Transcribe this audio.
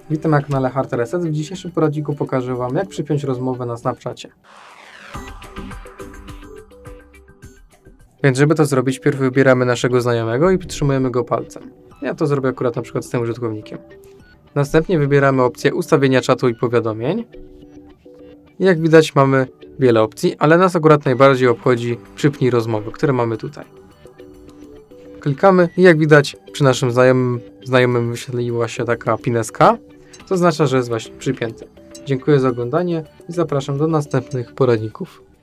Witam na kanale Hard Reset. W dzisiejszym poradniku pokażę Wam, jak przypiąć rozmowę na Snapchacie. Więc żeby to zrobić, pierw wybieramy naszego znajomego i przytrzymujemy go palcem. Ja to zrobię akurat na przykład z tym użytkownikiem. Następnie wybieramy opcję ustawienia czatu i powiadomień. I jak widać mamy wiele opcji, ale nas akurat najbardziej obchodzi przypnij rozmowę, które mamy tutaj. Klikamy i jak widać przy naszym znajomym wyświetliła się taka pineska, to oznacza, że jest właśnie przypięty. Dziękuję za oglądanie i zapraszam do następnych poradników.